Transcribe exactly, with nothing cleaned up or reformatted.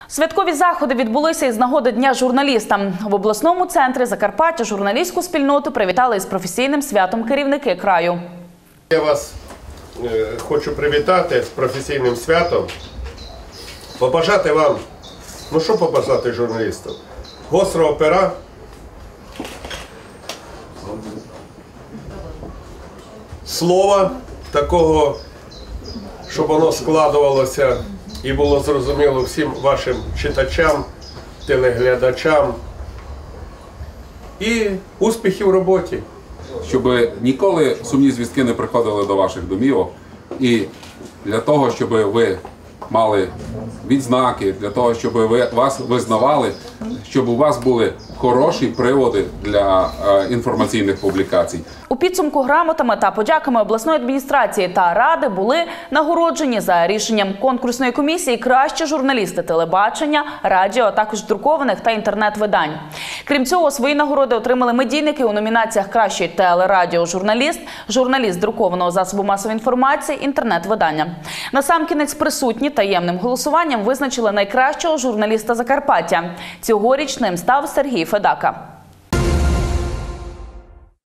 Святкові заходи відбулися із нагоди Дня журналіста. В обласному центрі Закарпаття журналістську спільноту привітали із професійним святом керівники краю. Я вас е, хочу привітати з професійним святом, побажати вам, ну що побажати журналістам? Гострого пера, слова такого, щоб воно складувалося і було зрозуміло всім вашим читачам, телеглядачам, і успіхів в роботі. Щоб ніколи сумні звістки не приходили до ваших домівок, і для того, щоб ви мали відзнаки, для того, щоб ви вас визнавали, щоб у вас були хороші приводи для е, інформаційних публікацій. У підсумку грамотами та подяками обласної адміністрації та ради були нагороджені за рішенням конкурсної комісії кращі журналісти телебачення, радіо, а також друкованих та інтернет-видань. Крім цього, свої нагороди отримали медійники у номінаціях «Кращий телерадіожурналіст», «Журналіст друкованого засобу масової інформації», «Інтернет-видання». Насамкінець присутні таємним голосуванням визначили найкращого журналіста Закарпаття. Цьогоріч ним став Сергій Федака.